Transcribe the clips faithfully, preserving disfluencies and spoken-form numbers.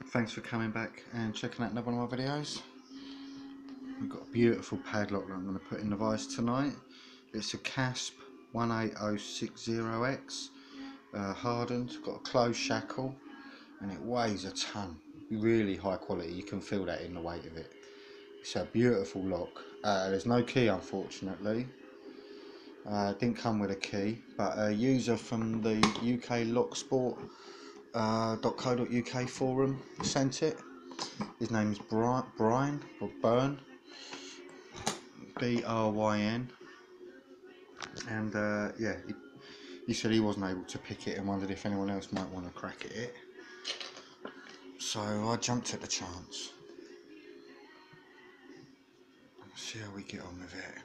Thanks for coming back and checking out another one of my videos. We've got a beautiful padlock that I'm going to put in the vise tonight. It's a K A S P one eight oh six zero X, uh, hardened, got a closed shackle, and it weighs a ton. Really high quality, you can feel that in the weight of it. It's a beautiful lock. Uh, there's no key, unfortunately. Uh, didn't come with a key, but a user from the U K Locksport uh, .co.uk forum sent it. His name's Bryn, Bryn or Burn, B R Y N, and uh, yeah, he, he said he wasn't able to pick it and wondered if anyone else might want to crack at it. So I jumped at the chance. Let's see how we get on with it.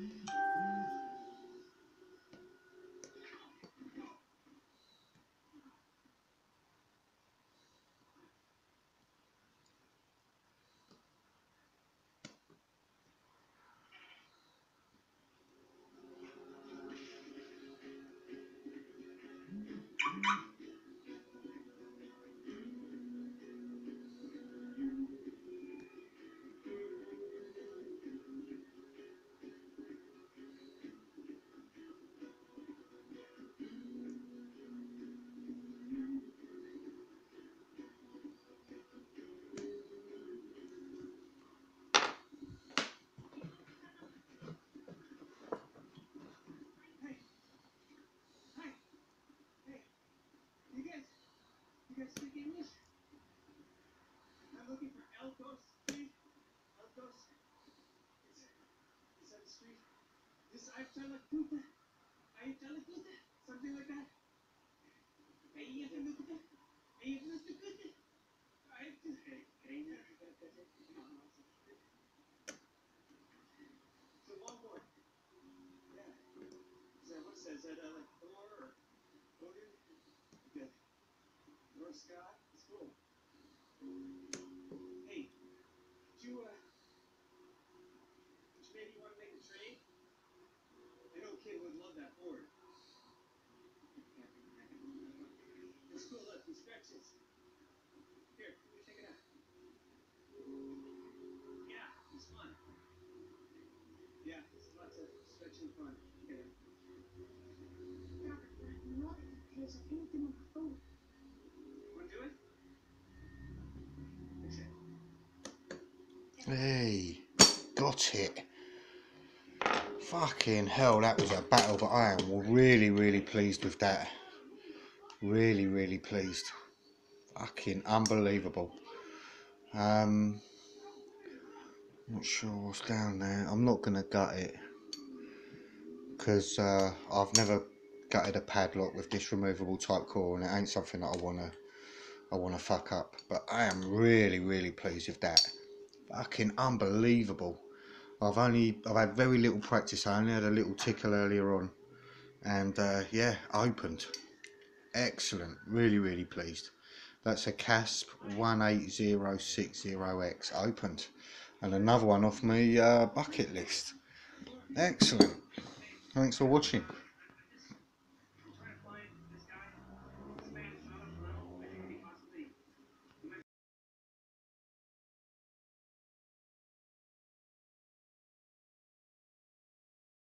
You guys speak English? I'm looking for Elkos Street. Elkos? Is, is that the street? This Ayutthaya? Ayutthaya? Something like that? Ayutthaya? Ayutthaya? So longboard. Yeah. Is that what it says? Is that uh, like Thor or Odin? Okay. North Scott? It's cool. Hey, did you, uh, did you maybe want to make a trade? I know a kid would love that board. It's cool, look, he stretches. Here, let me check it out. Yeah, it's fun. Yeah, it's lots of stretching fun. Okay. Not because I think them on the phone. Want to do it? Fix it. Hey, got it. Fucking hell, that was a battle, but I am really, really pleased with that. Really, really pleased. Fucking unbelievable. Um, not sure what's down there. I'm not gonna gut it because uh, I've never gutted a padlock with this removable type core, and it ain't something that I wanna, I wanna fuck up. But I am really, really pleased with that. Fucking unbelievable. I've only, I've had very little practice. I only had a little tickle earlier on, and uh, yeah, opened. Excellent. Really, really pleased. That's a K A S P one eight zero six zero X opened, and another one off my uh, bucket list. Excellent. Thanks for watching.